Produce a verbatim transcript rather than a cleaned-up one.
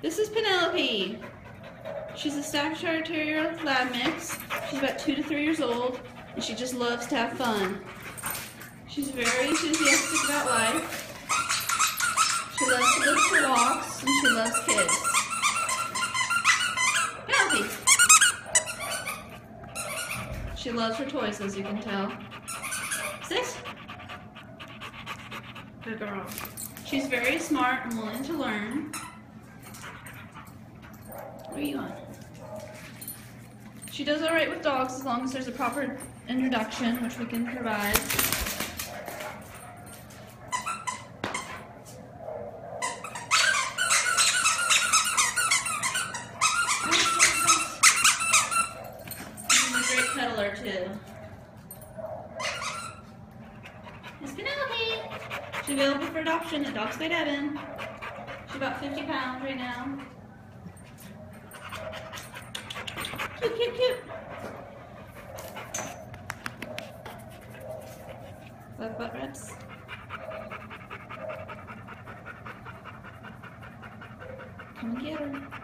This is Penelope. She's a Staffordshire Terrier lab mix. She's about two to three years old, and she just loves to have fun. She's very enthusiastic about life. She loves to go for walks, and she loves kids. Penelope! She loves her toys, as you can tell. Sit. Good girl. She's very smart and willing to learn. Where are you on? She does alright with dogs as long as there's a proper introduction, which we can provide. She's a great cuddler too. Miss Penelope! She's available for adoption at Dogs by Debin. She's about fifty pounds right now. Cute, cute, cute. Love butt rubs. Come and get her.